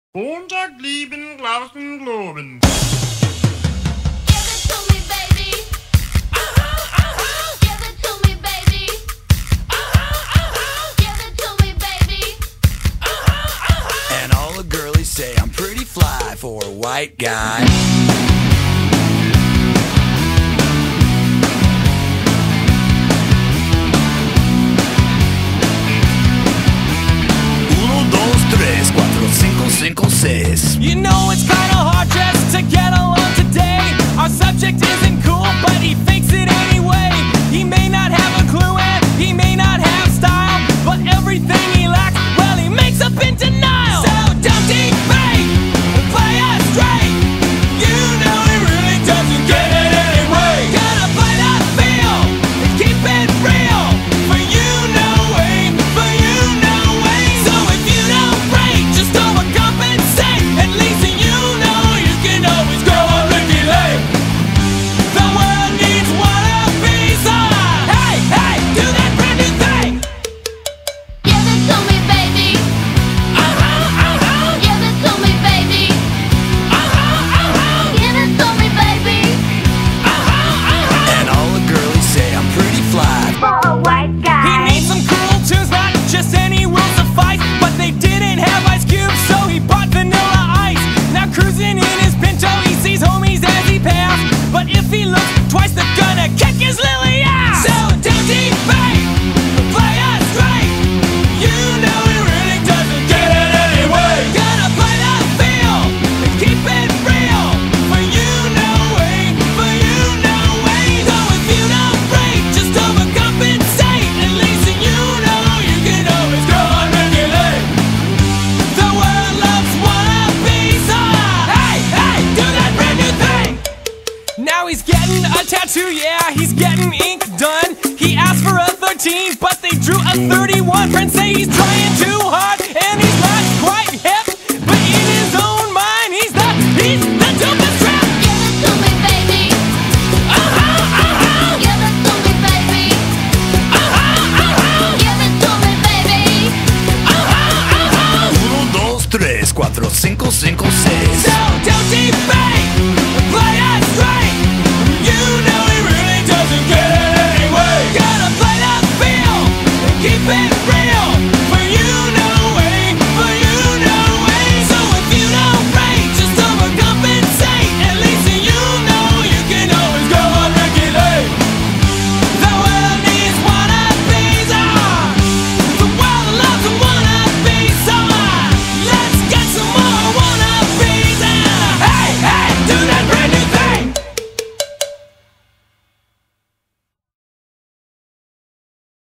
Montag lieben, glauben, globen. Give it to me, baby. Give it to me, baby. Give it to me, baby. And all the girlies say I'm pretty fly for a white guy. You know it's kinda hard just to get along today. Our subject isn't cool, but he fakes it anyway. He may not have a clue and he may not have style, but everything he lacks, well, he makes up in denial. So don't debate, play us straight. You know he really doesn't get it anyway. Gotta play that feel and keep it real. For you know way, for you know way. So if you don't break, just overcompensate. At least you know you can always go on Ricky Lake. The world needs wannabes. Hey, hey, do that brand new thing. Give it to me, baby. Give it to me, baby. Give it to me, baby. And all the girlies say I'm pretty fly. For a white He guy. needs some cool tunes, not just any will suffice. But they didn't have Ice Cube, so he bought Vanilla Ice. Now cruising in his Pinto, he sees homies as he passed. But if he looks twice, they're gonna kick his lily ass. So don't debate, play us straight. You know he really doesn't get it anyway. Gotta play that feel and keep it real. For you know way, for you know way. So if you don't break, just overcompensate. At least you know you can always go on Ricky Lake. The world loves wannabes. Hey, hey, do that brand new thing. Now he's getting a tattoo, yeah, he's getting ink done. He asked for a 13, but they drew a 31. Friends say he's trying too hard, and he's not quite hip. But in his own mind, he's the dopest trap. Give it to me, baby. Give it to me, baby. Give it to me, baby. 1, 2, 3, 4, 5, 5, 6. So